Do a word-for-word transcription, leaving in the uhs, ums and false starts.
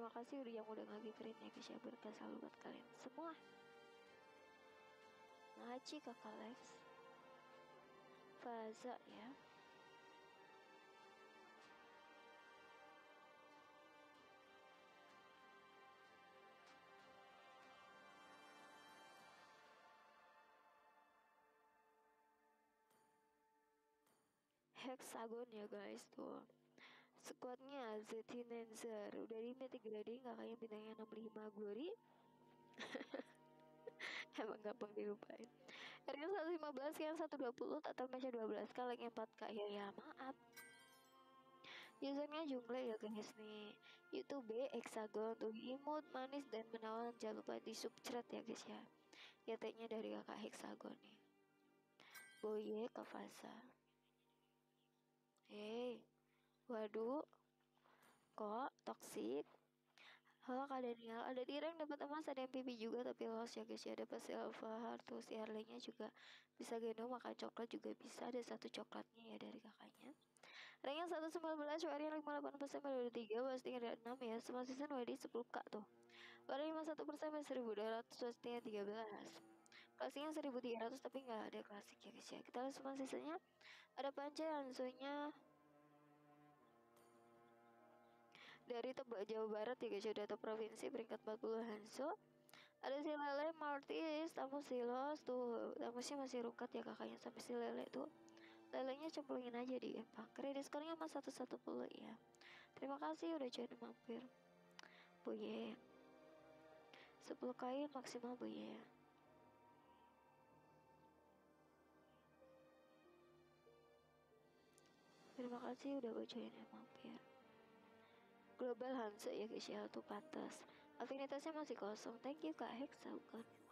Terima kasih udah yang udah nge-givein ya guys ya, berkah selalu buat kalian semua. Ngaji kakak Lex Faza ya. Hexagon ya guys tuh. Squadnya Zetinenzer udah di mythic grading, kakaknya bintangnya enam puluh lima glory. Emang gampang dilupain. Harga seratus lima belas yang seratus dua puluh, total match dua belas kali yang empat k ya ya maaf. Usernya jungle ya guys nih. YouTube Hexagon tuh imut manis dan menawan, jangan lupa di subchat ya guys ya. Y T-nya dari kakak Hexagon nih. Boye Kavasa. Hey, waduh, kok toxic? Halo Kak Daniel, ada di rank dapat emas, ada M V P juga tapi loss ya guys ya. Dapat silver, terus airline-nya juga bisa gendong, makan coklat juga bisa. Ada satu coklatnya ya dari kakaknya. Ranknya seratus sembilan belas, W R-nya lima puluh delapan persen pada tiga, wasting ada enam ya. Semua season W D sepuluh k tuh. W R lima puluh satu persen pada seribu dua ratus, wastingnya tiga belas. Klasiknya seribu tiga ratus tapi nggak ada klasik ya guys ya. Kita lihat semua seasonnya. Ada Panca, Hanzo-nya dari Tebak Jawa Barat ya guys, udah top provinsi peringkat empat puluh Hanso. Ada si Lele, Martis, Tamu Silos tuh, Tamusnya masih rukat ya kakaknya sampai si Lele tuh. Lelenya cemplungin aja di empang. Kredit skornya mas seratus sepuluh ya. Terima kasih udah join mampir. Boye. sepuluh kain maksimal boye. Terima kasih udah join mampir. Global Hanse ya guys ya, tuh pantas. Afinitasnya masih kosong. Thank you Kak Hexagon.